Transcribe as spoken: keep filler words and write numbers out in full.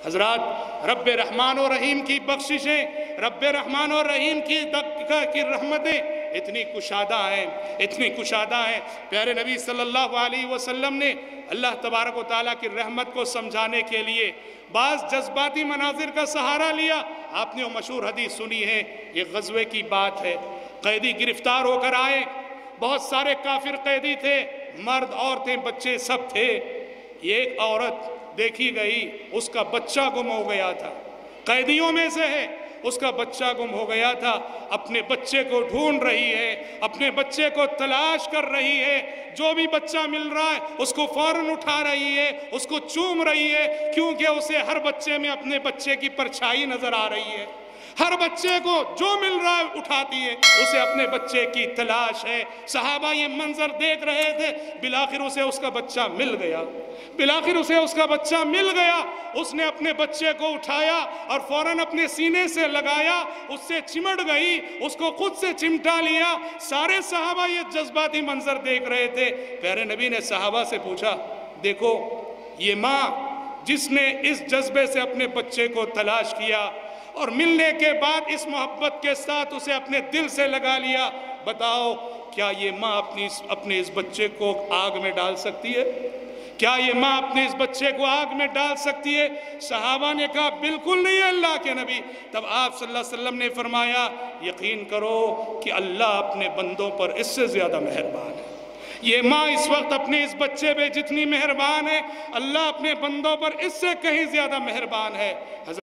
حضرات، رب رحمان و رحیم کی بخششیں، رب رحمان و رحیم کی کی رحمتیں اتنی کشادہ ہیں، اتنی کشادہ ہیں۔ پیارے نبی صلی اللہ علیہ وسلم نے اللہ تبارک و تعالیٰ کی رحمت کو سمجھانے کے لیے بعض جذباتی مناظر کا سہارا لیا۔ آپ نے وہ مشہور حدیث سنی ہے، یہ غزوے کی بات ہے۔ قیدی گرفتار ہو کر آئے، بہت سارے کافر قیدی تھے، مرد، عورتیں، بچے سب تھے۔ یہ ایک عورت دیکھی گئی، اس کا بچہ گم ہو گیا تھا، قیدیوں میں سے ہے، اس کا بچہ گم ہو گیا تھا، اپنے بچے کو ڈھونڈ رہی ہے، اپنے بچے کو تلاش کر رہی ہے، جو بھی بچہ مل رہا ہے اس کو فوراً اٹھا رہی ہے، اس کو چوم رہی ہے، کیونکہ اسے ہر بچے میں اپنے بچے کی پرچھائی نظر آ رہی ہے۔ ہر بچے کو جو مل رہا ہے اٹھاتی ہے، اسے اپنے بچے کی تلاش ہے۔ صحابہ یہ منظر دیکھ رہے تھے، بالآخر اسے اس کا بچہ مل گیا، بالآخر اسے اس کا بچہ مل گیا۔ اس نے اپنے بچے کو اٹھایا اور فوراً اپنے سینے سے لگایا، اس سے چمٹ گئی، اس کو خود سے چمٹا لیا۔ سارے صحابہ یہ جذباتی منظر دیکھ رہے تھے۔ پیارے نبی نے صحابہ سے پوچھا، دیکھو یہ ماں جس نے اس جذبے سے اپنے بچے کو تلاش کیا اور ملنے کے بعد اس محبت کے ساتھ اسے اپنے دل سے لگا لیا، بتاؤ کیا یہ ماں اپنی اپنے اس بچے کو آگ میں ڈال سکتی ہے؟ کیا یہ ماں اپنے اس بچے کو آگ میں ڈال سکتی ہے؟ صحابہ نے کہا بالکل نہیں اللہ کے نبی۔ تب آپ صلی اللہ علیہ وسلم نے فرمایا، یقین کرو کہ اللہ اپنے بندوں پر اس سے زیادہ مہربان ہے۔ یہ ماں اس وقت اپنے اس بچے پہ جتنی مہربان ہے، اللہ اپنے بندوں پر اس سے کہیں زیادہ مہربان ہے۔